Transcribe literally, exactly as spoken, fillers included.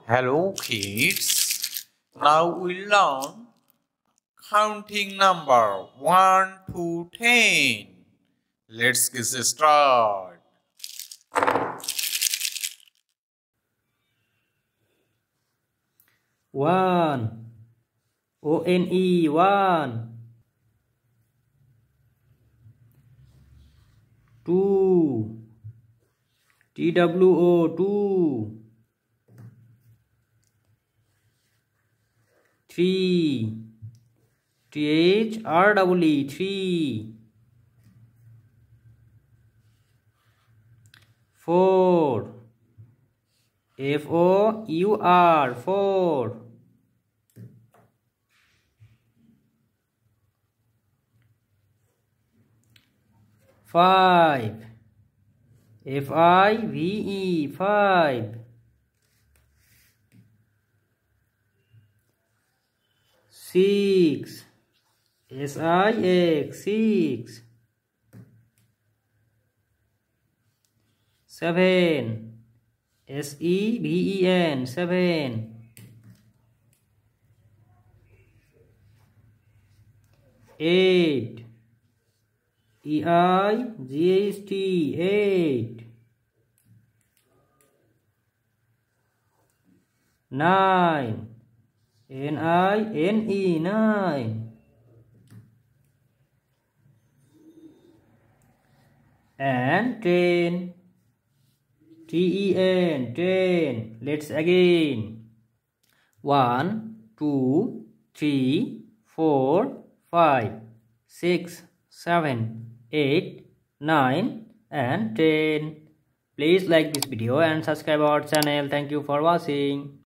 Hello kids, now we learn counting number one to ten. Let's get started. One, O N E, one. Two, T W O, two. Three, T H R E E, three. Four, F O U R, four. Five, F I V E, five. Six, S I X, six. Seven, S E V E N, seven. Eight, E I G H T, eight. Nine, N I N E, nine. And ten, T E N, ten. Let's again. One, two, three, four, five, six, seven, eight, nine, and ten. Please like this video and subscribe our channel. Thank you for watching.